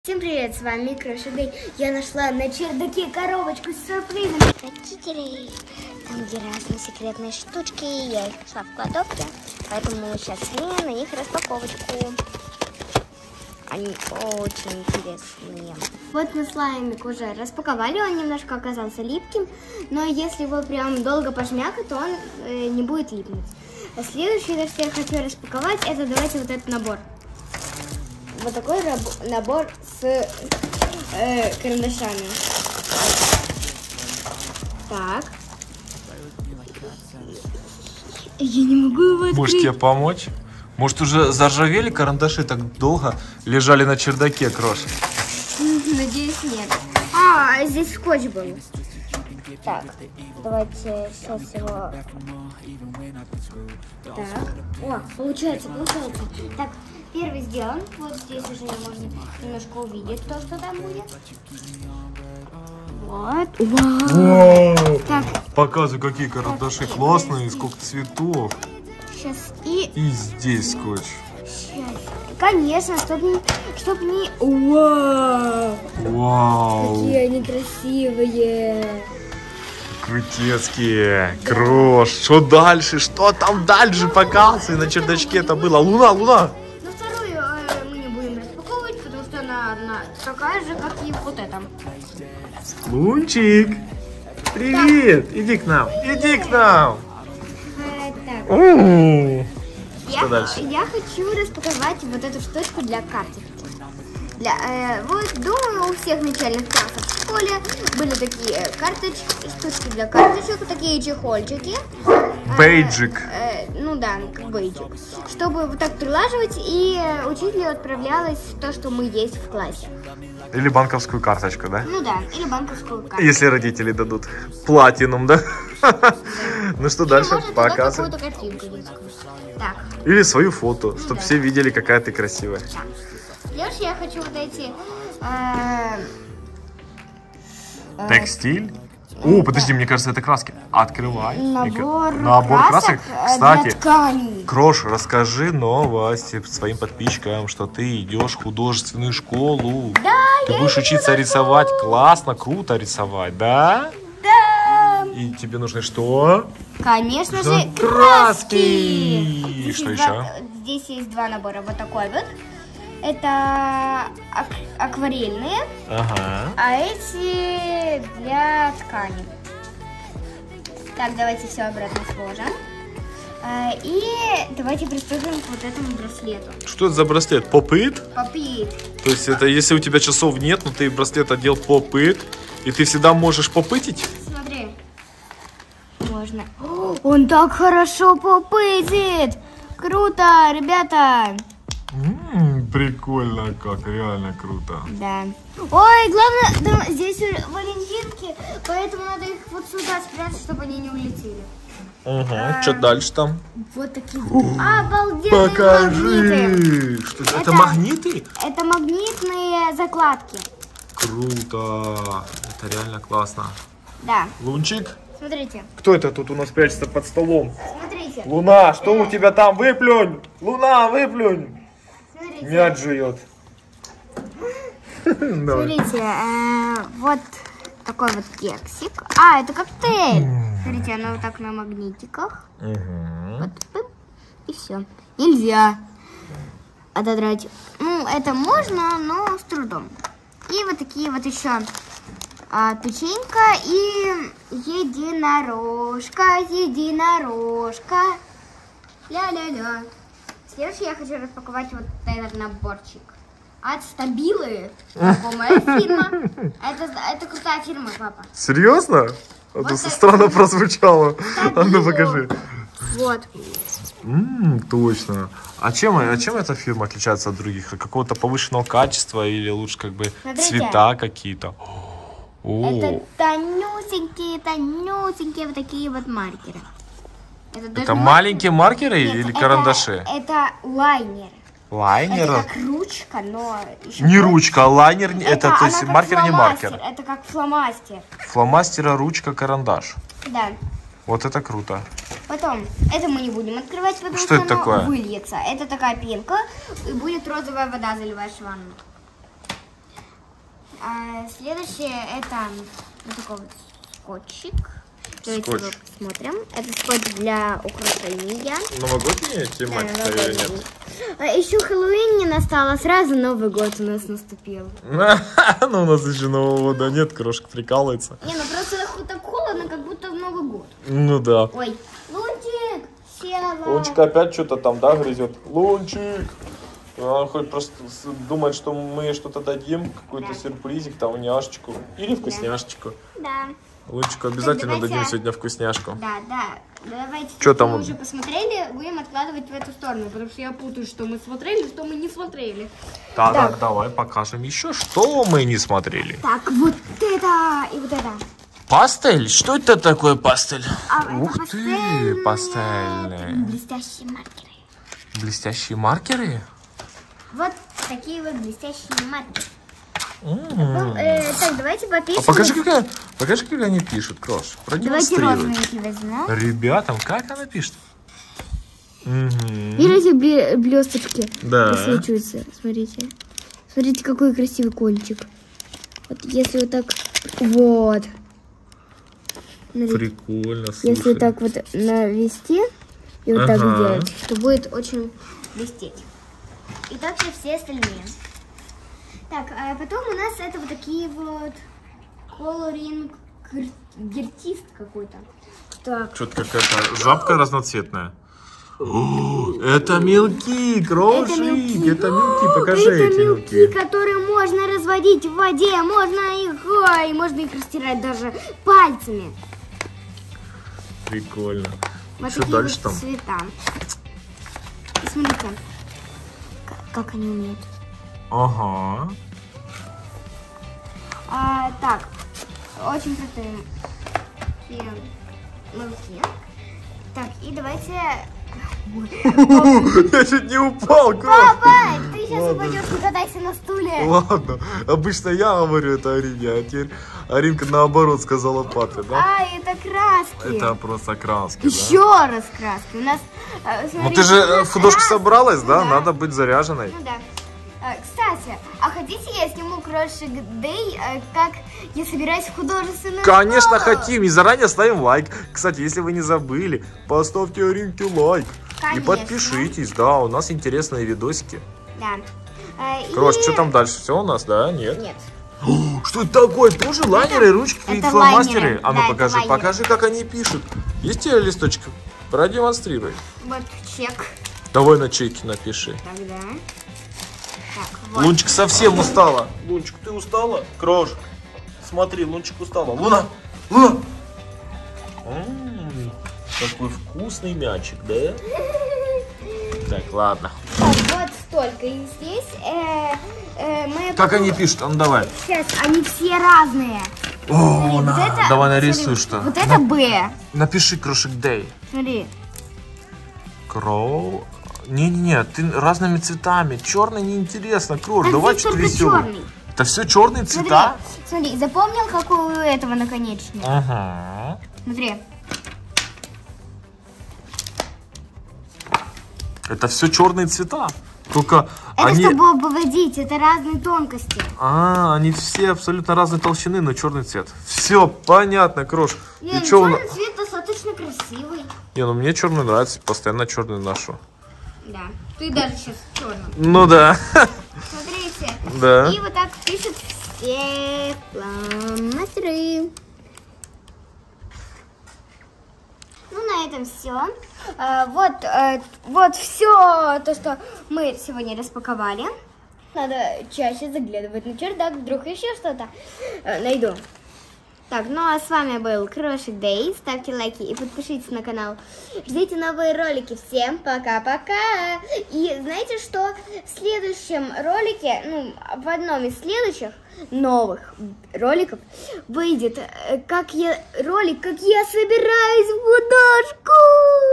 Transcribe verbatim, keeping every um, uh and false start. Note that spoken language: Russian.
Всем привет, с вами Микрошедей. Я нашла на чердаке коробочку с сюрпризом. Родителей, там где разные секретные штучки. Я их нашла в кладовке, поэтому сейчас снимем на них распаковочку. Они очень интересные. Вот мы слаймик уже распаковали, он немножко оказался липким, но если его прям долго пожмякать, то он э, не будет липнуть. А следующее, что я хочу распаковать, это давайте вот этот набор. Вот такой набор с э, карандашами. Так. Я не могу его открыть. Может тебе помочь? Может уже заржавели карандаши, так долго лежали на чердаке, Крош? Надеюсь, нет. А, здесь скотч был. Так, давайте сейчас его... Так, о, получается, получается. Так, первый сделан. Вот здесь уже можно немножко увидеть то, что там будет. Вот. Вау. Так. Показывай, какие карандаши так, классные, подожди. Сколько цветов. Сейчас и... И здесь скотч. Сейчас. Конечно, чтоб не... Чтоб не... Вау. Вау. Какие они красивые. Крутецкие. Крош. Что дальше? Что там дальше? Показывай. На чердачке это было. Луна, луна. Ну, вторую э, мы не будем распаковывать, потому что она, она такая же, как и вот эта. Лунчик. Привет. Так. Иди к нам. Иди к нам. Э, так. У-у-у. Я, Что дальше? Я хочу распаковать вот эту штучку для карточки. Для, э, вот, думаю, у всех начальных классов в школе были такие карточки, штучки для карточек, такие чехольчики. Бейджик. Э, э, ну да, как бейджик. Чтобы вот так прилаживать, и учителю отправлялось то, что мы есть в классе. Или банковскую карточку, да? Ну да, или банковскую карточку. Если родители дадут платинум, да? Ну что дальше? Показывай. Так. Или свою фото, чтобы все видели, какая ты красивая. Дальше я хочу вот эти... Текстиль? О, подожди, мне кажется, это краски. Открывай. Набор, Набор красок. Кстати, ткани. Крош, расскажи новости своим подписчикам, что ты идешь в художественную школу. Да, ты я будешь учиться рисовать. Классно, круто рисовать, да? Да. И тебе нужны что? Конечно же, краски. краски. И что еще? Два, здесь есть два набора. Вот такой вот. Это ак акварельные, ага. А эти для ткани. Так, давайте все обратно сложим. И давайте приступим к вот этому браслету. Что это за браслет? Поп-ит? Поп-ит. То есть это если у тебя часов нет, но ты браслет одел поп-ит, и ты всегда можешь попытить? Смотри. Можно. О, он так хорошо попытит! Круто, ребята! М-м, прикольно как, реально круто. Да. Ой, главное, да, здесь валентинки, поэтому надо их вот сюда спрятать, чтобы они не улетели. Угу, а, что дальше там? Вот такие обалденные Покажи. магниты. Что это? Это магниты? Это магнитные закладки. Круто. Это реально классно. Да. Лунчик? Смотрите. Кто это тут у нас прячется под столом? Смотрите. Луна, что у тебя там? Выплюнь! Луна, выплюнь! Смотрите. Мяч жует. Смотрите, э, вот такой вот кексик. А, это коктейль. Смотрите, оно вот так на магнитиках. Вот, пым, и все. Нельзя отодрать. Ну, это можно, но с трудом. И вот такие вот еще а, печенька и единорожка, единорожка. Ля-ля-ля. Следующее я хочу распаковать вот этот наборчик. От Стабилы. Знакомая фирма. Это, это крутая фирма, папа. Серьезно? А то странно прозвучало. А ну покажи. Вот. Ммм, точно. А чем, а чем эта фирма отличается от других? От какого-то повышенного качества или лучше как бы Смотрите. Цвета какие-то? Это тонюсенькие, тонюсенькие вот такие вот маркеры. Это, это маленькие маркеры Нет, или это, карандаши? Это лайнеры. Лайнеры? Это как ручка, но... Еще не ручка, а лайнер, это, это то есть маркер не маркер. Это как фломастер. Фломастера, ручка, карандаш. Да. Вот это круто. Потом, это мы не будем открывать, потому что, что это оно такое? Выльется. Это такая пенка, и будет розовая вода, заливаешь в ванну. А следующее это вот такой вот скотчик. Давайте Скотч. его посмотрим. Это скотч для украшения. Новогодняя тематика Да, или новогодний. нет? А еще Хэллоуин не настало, сразу Новый год у нас наступил. Ну, у нас еще Нового года нет, крошка прикалывается. Не, ну просто так холодно, как будто в Новый год. Ну да. Ой, Лунтик, села. Лунчик опять что-то там, да, грызет? Лунчик! Он хоть просто с- думает, что мы что-то дадим, какой-то Да. сюрпризик, там, няшечку или вкусняшечку. Да, Лунчику обязательно давайте- дадим сегодня вкусняшку. да, да. Давайте, Чё что там мы вот? уже посмотрели, будем откладывать в эту сторону, потому что я путаю, что мы смотрели, что мы не смотрели. Так, Так. давай покажем еще, что мы не смотрели. Так, вот это и вот это. Пастель? Что это такое пастель? А, это Ух ты, пастельные, пастельные. блестящие маркеры. Блестящие маркеры? Вот такие вот блестящие маркеры. М. Ну, э, так, давайте попишем. А покажи, как, покажи, как они пишут, Крош. Давайте Продемонстрируй. розовенький возьмем. Ребятам, как она пишет? Мгм. Видите, бле- блесточки Да. просвечиваются. Смотрите. Смотрите, какой красивый кончик. Вот если вот так... Вот. Смотрите. Прикольно, слушай. Если так вот навести и вот так Ага. сделать, то будет очень блестеть. И также все остальные. Так, а потом у нас это вот такие вот колоринг гертист какой-то. Так, Что-то какая-то жабка разноцветная. О, это мелки, Крошик. это мелки. Это мелки, покажи это эти мелки, мелки. которые можно разводить в воде, можно их, ой, можно их растирать даже пальцами. Прикольно. Вот Что такие дальше вот там? цвета. И смотрите, к- как они умеют. Ага. А, так, очень крутые такие мелки. Так, и давайте... Я чуть не упал, Крош. Папа, ты сейчас Ладно. упадешь, не катайся на стуле. Ладно, обычно я говорю это Арине, а теперь Аринка наоборот сказала папе, да? А, это краски. Это просто краски, да? Еще раз краски. У нас, э, Ну смотрите, ты же у э, нас в художку краски. собралась, да? Да. Надо быть заряженной. Ну да. А, кстати, а хотите я сниму Крошик Дэй, э, как я собираюсь в художественную Конечно, школу? хотим. И заранее ставим лайк. Кстати, если вы не забыли, поставьте Аринке лайк. И Конечно. подпишитесь, да, у нас интересные видосики. Да. А, и- Крош, что там дальше? Все у нас, да? Нет? Нет. О, что это такое? Тоже лайнеры, ручки и это фломастеры? лайнеры. А ну Да, это покажи, лайнеры. покажи, как они пишут. Есть у тебя листочек? Продемонстрируй. Вот чек. Давай на чеке напиши. Тогда. Так, вот. Лунчик совсем устала. Лунчик, ты устала? Крош, смотри, Лунчик устала. Луна, Луна. М, Какой вкусный мячик, да? Так, ладно. Так, вот столько. И здесь э, э, мы... Как они пишут? А ну давай. Сейчас, они все разные. О, Смотри, на, вот это- давай смотри, нарисуй что. Вот это Б. Напиши Крошик Дэй. Смотри. Кроу. Не-не-не, ты разными цветами. Черный неинтересно, Крош, Так давай здесь что-то только веселое. черный. Это все черные Смотри, цвета? смотри, запомнил, какой у этого наконечник? Ага. Смотри. Это все черные цвета. Только Это они... чтобы обводить, это разные тонкости. А, они все абсолютно разной толщины, но черный цвет. Все, понятно, Крош. Не, И ну, чё у черный нас- цвет достаточно красивый. Не, ну мне черный нравится, постоянно черный ношу. Да. Ты даже сейчас черный. Ну да. Смотрите. Да. И вот так пишут все фломастеры. Ну, на этом все. Вот, э, вот все то, что мы сегодня распаковали. Надо чаще заглядывать на чердак, вдруг еще что-то э, найду. Так, ну а с вами был Крошик Дэй. Ставьте лайки и подпишитесь на канал. Ждите новые ролики. Всем пока-пока. И знаете что? В следующем ролике, ну, в одном из следующих новых роликов выйдет э, как я, ролик, как я собираюсь в художку.